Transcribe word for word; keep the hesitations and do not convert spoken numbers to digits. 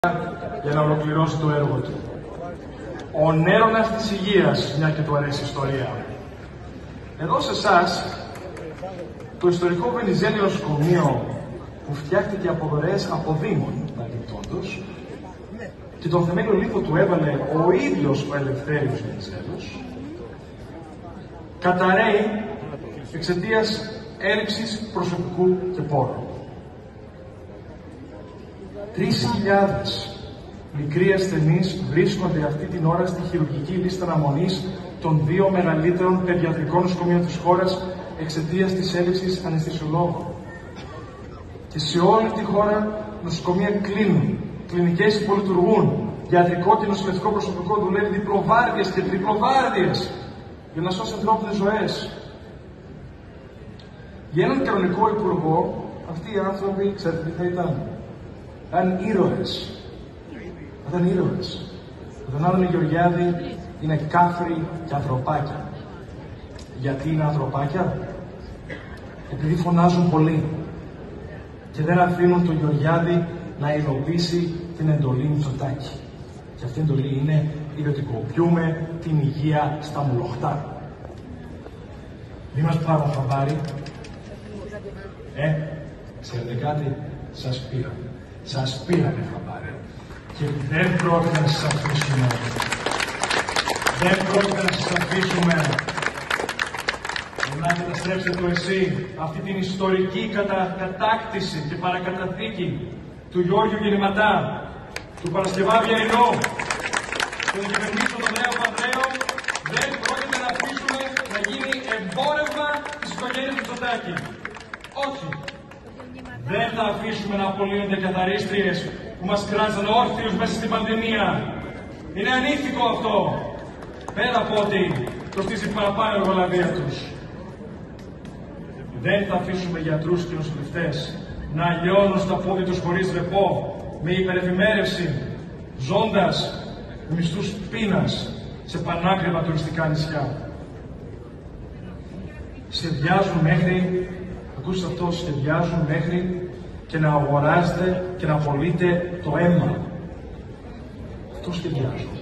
για να ολοκληρώσει το έργο του. Ο Νέρονας της Υγείας, μια και του αρέσει η ιστορία. Εδώ σε εσάς, το ιστορικό Βενιζέλιο νοσοκομείο που φτιάχτηκε από δωρεές από Δήμων, παρεμπιπτόντως, και τον θεμέλιο λίθο του έβαλε ο ίδιος ο Ελευθέριος Βενιζέλος, καταρρέει εξαιτίας έλλειψης προσωπικού και πόρου. Τρεις χιλιάδες μικροί ασθενείς βρίσκονται αυτή την ώρα στη χειρουργική λίστα αναμονής των δύο μεγαλύτερων παιδιατρικών νοσοκομείων της χώρας εξαιτίας της έλλειψης αναισθησιολόγων. Και σε όλη τη χώρα νοσοκομεία κλείνουν, κλινικές υπολειτουργούν, ιατρικό και νοσηλευτικό προσωπικό δουλεύει διπλοβάρδιες και τριπλοβάρδιες για να σώσει ανθρώπινες ζωές. Για έναν κανονικό υπουργό, αυτοί οι άνθρωποι, ξέρετε τι θα ήταν? Θα ήταν ήρωες. Θα ήταν ήρωες. Ο τον Άδωνη Γεωργιάδη είναι κάφροι και ανθρωπάκια. Γιατί είναι ανθρωπάκια? Επειδή φωνάζουν πολύ και δεν αφήνουν τον Γεωργιάδη να υλοποιήσει την εντολή Μητσοτάκη. Και αυτή η εντολή είναι ιδιωτικοποιούμε την υγεία στα μουλοχτά. Μη μας πάρουν χαμπάρι. Ε, ξέρετε κάτι? Σας πήραν. Σας πήρανε χαμπάρι. Και δεν πρόκειται να σας αφήσουμε. Δεν πρόκειται να σας αφήσουμε να καταστρέψετε το εσύ αυτή την ιστορική κατα... κατάκτηση και παρακαταθήκη του Γιώργιου Γεννηματά, του Παρασκευά Βιερινό, του κυβερνήσεων των Νέων Παντρέων. Δεν πρόκειται να αφήσουμε να γίνει εμπόρευμα της οικογένειας του Μητσοτάκη. Όχι. Δεν θα αφήσουμε να απολύονται καθαρίστριες που μας κράτησαν όρθιους μέσα στην πανδημία. Είναι ανήθικο αυτό. Πέρα από ότι κοστίζει παραπάνω η εργολαβία τους. Δεν θα αφήσουμε γιατρούς και νοσηλευτές να λιώνουν στα πόδια τους χωρίς ρεπό, με υπερεφημέρευση, ζώντας με μισθούς πείνας σε πανάκριβα τουριστικά νησιά. Σχεδιάζουν μέχρι, ακούστε αυτό, σχεδιάζουν μέχρι και να αγοράζετε και να πωλείτε το αίμα. Αυτό σχεδιάζουν.